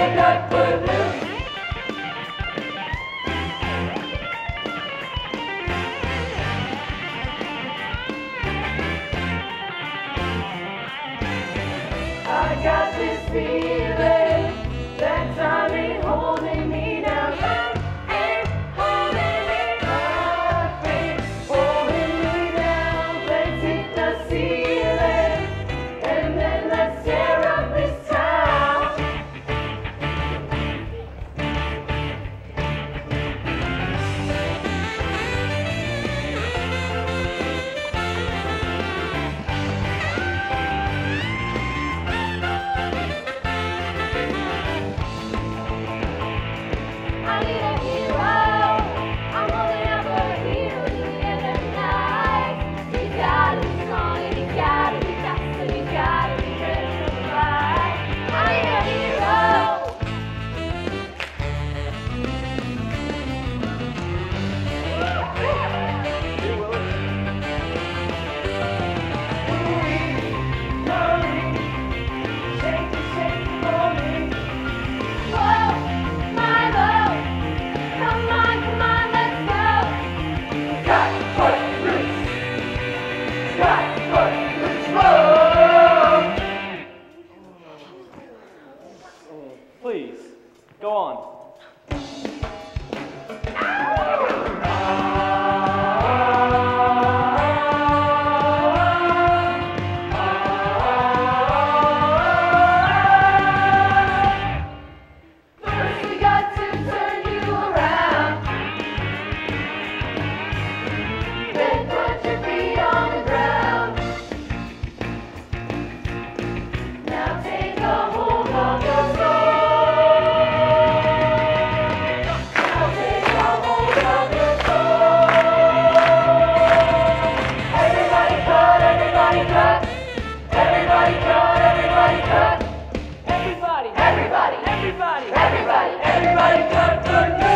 cut Footloose. I got this feeling that time ain't holding me now. Time ain't holding me. Time ain't holding me down. Let's hit the ceiling and then let's tear up this town. I need a hero. I'm holding out for a hero to the end of the night. He's gotta be strong and he's gotta be fast and he's gotta be ready to fight. I need a hero. Shake it for me. Whoa, my love. Come on, let's go. Cut Footloose. Cut Footloose. Whoa. Please, go on. First we got to turn you around. Then put your feet on the ground. Now take a hold of your soul. Now take a hold of your soul. Everybody cut, everybody cut. Everybody cut, everybody cut. Everybody! Everybody, Everybody! everybody, everybody cut Footloose.